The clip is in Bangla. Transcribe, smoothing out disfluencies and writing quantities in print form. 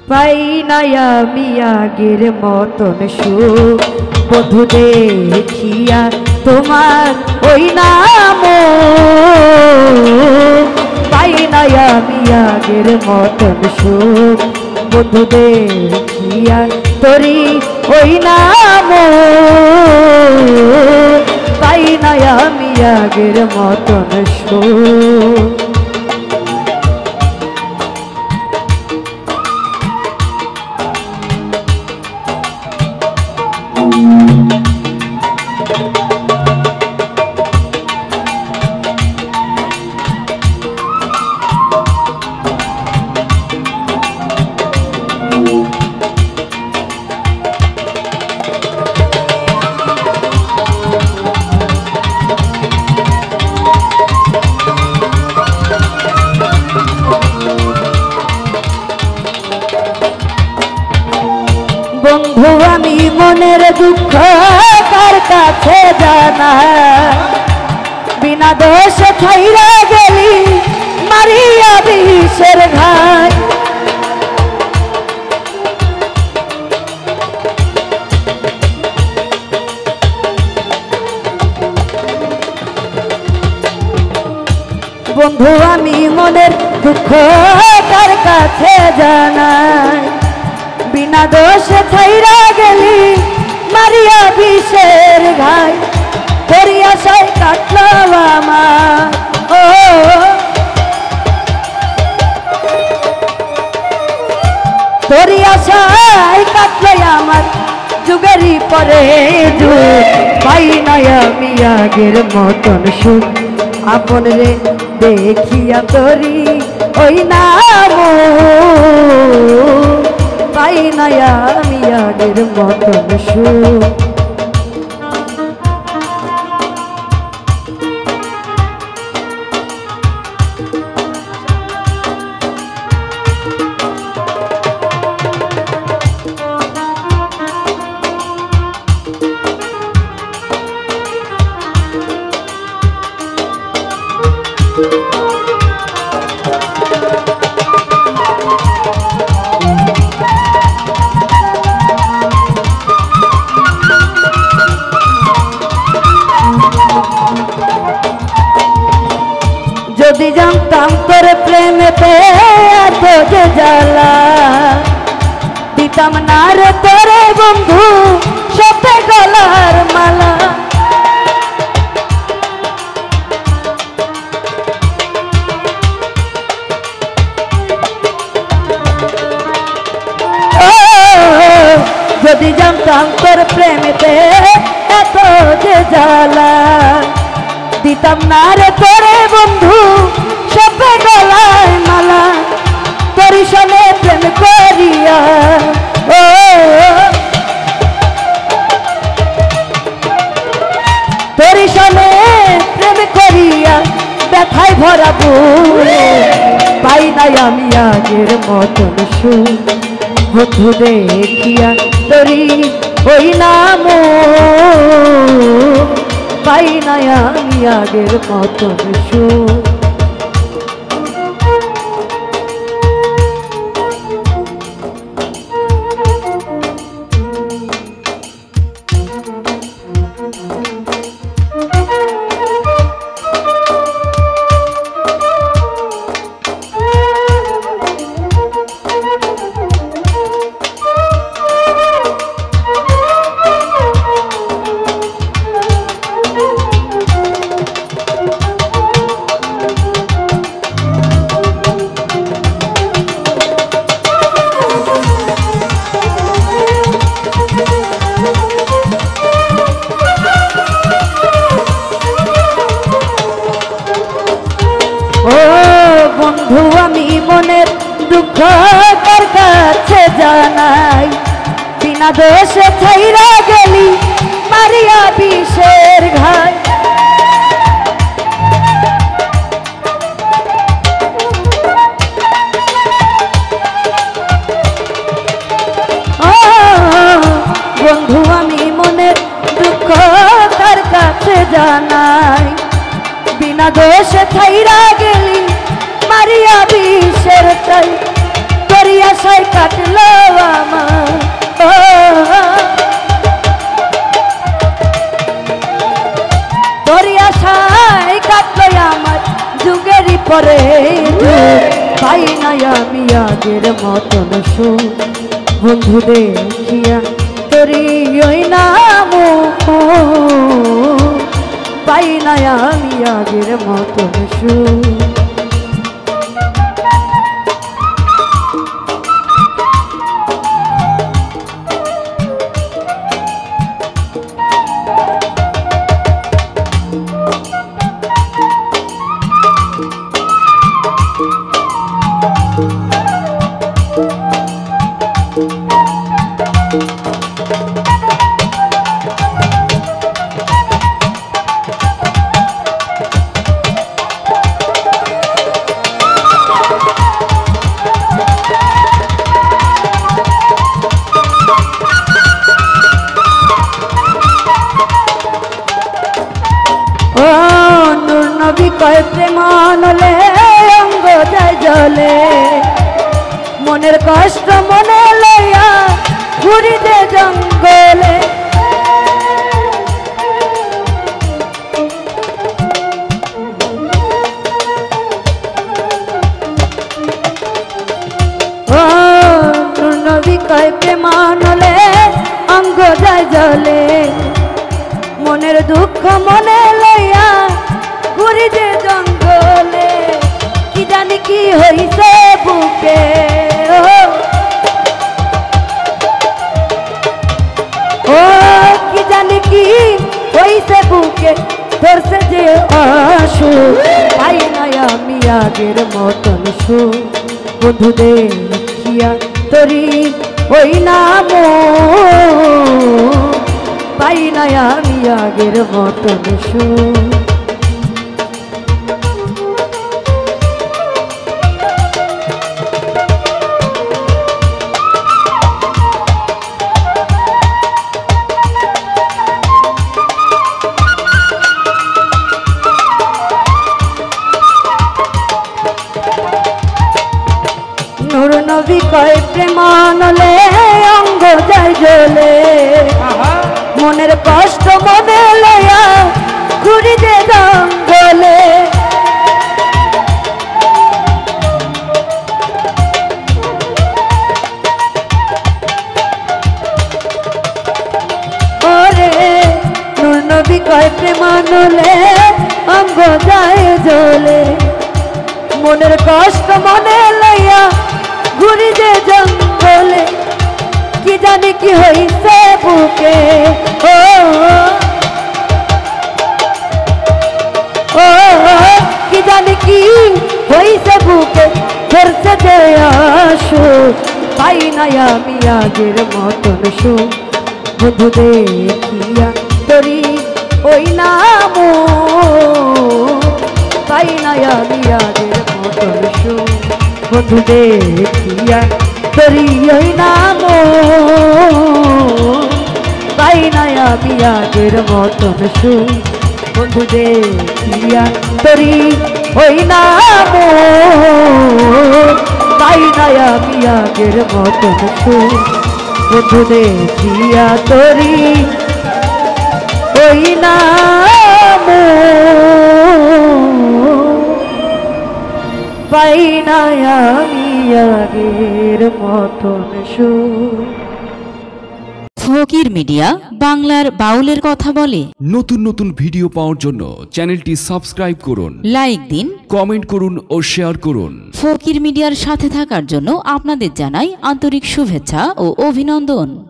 পাই না আমি আগের মতন সুখ বধূ দেখিয়া তোমার ওই নাম পাই না আমি আগের মতন সুখ বধূ দেখিয়া তোরি ওই নাম পাই না আমি আগের মতন সুখ। বন্ধু আমি মনের দুঃখ কার কাছে জানাই বিনা দোষে ছাইরা গেলি মারিয়া বিষের ঘাই বন্ধু আমি মনের দুঃখ কার কাছে জানাই বিনা দোষে ছাইরা গেলি মারিয়া বিষের ঘাই তোরি আশায় কাটল আমার ও তোরি আশায় কাটল আমার যুগেরই পরে যুগ পাই না আমি আগের মতন সুখ আপন রে দেখিয়া তোরি ওই নাম পাই না আমি আগের মতন সুখ। যদি জানতাম তোর প্রেমেতে এত যে জ্বালা দিতাম না রে তোরে বন্ধু সপে গলার মালা যদি জানতাম তোর প্রেমেতে এত যে জ্বালা দিতাম না রে তোরে বন্ধু সপে গলায় মালা তোরি সনে প্রেম করিয়া ও তোরি সনে প্রেম করিয়া ব্যথায় ভরা বুক পাই না আমি আগের মতন সুখ বধূ দেখিয়া তোরি ওই নাম পাই না আমি আগের মতন সুখ। বন্ধু আমি মনের দুঃখ কার কাছে জানাই বিনা দোষে ছাইরা গেলি মারিয়া বিষের ঘাই বন্ধু আমি মনের দুঃখ কার কাছে জানাই বিনা দোষে ছাইরা গেলি মারিয়া বিষের তাই তোরি আশা আশায় কাটলো আমার তোরই আশায় কাটলো আমার যুগেরই পরে পাই না আমি আগের মতন সুখ বন্ধু দেখিয়া তোরই ওই নাম পাই না আমি আগের মতন সুখ কয় প্রেমানলে অঙ্গ যায় জলে মনের কষ্ট মনে লইয়া ঘুরি দে জঙ্গলে ও নবী কয় প্রেমানলে অঙ্গ যায় জলে মনের দুঃখ মনে লইয়া ঘুরি যে জঙ্গলে কি জানি কি হইছে বুকে ও কি জানি কি হইছে বুকে ধরছে যে অসুখ পাই না আমি আগের মতন সুখ বন্ধু দেখিয়া তোরি ওই নাম পাই না আমি আগের মতন সুখ নবী কয় প্রেমানলে অঙ্গ যায় জ্বলে মনের কষ্ট মনে লইয়া ঘুরি দে জঙ্গলে ওরে নূর নবী কয় প্রেমানলে অঙ্গ যায় জ্বলে মনের কষ্ট মনে লইয়া ঘুরি যে জঙ্গলে কি জানি কি হইছে বুকে ও ও কি জানি কি হইছে বুকে ধরছে যে আসুক পাই না আমি আগের মতন সুখ বন্ধু দেখিয়া তোরি ওই নাম পাই না আমি আগের মতন সুখ বন্ধু দেখিয়া তোরি ওই নাম পাই না আমি আগের মতন সুখ বন্ধু দেখিয়া তোরি ওই নাম পাই না আমি আগের মতন সুখ বন্ধু দেখিয়া তোরি ওই নাম পাই না আমি আগের মতন সুখ। ফকির মিডিয়া বাংলার বাউলের কথা বলে। নতুন নতুন ভিডিও পাওয়ার জন্য চ্যানেলটি সাবস্ক্রাইব করুন, লাইক দিন, কমেন্ট করুন ও শেয়ার করুন। ফকির মিডিয়ার সাথে থাকার জন্য আপনাদের জানাই আন্তরিক শুভেচ্ছা ও অভিনন্দন।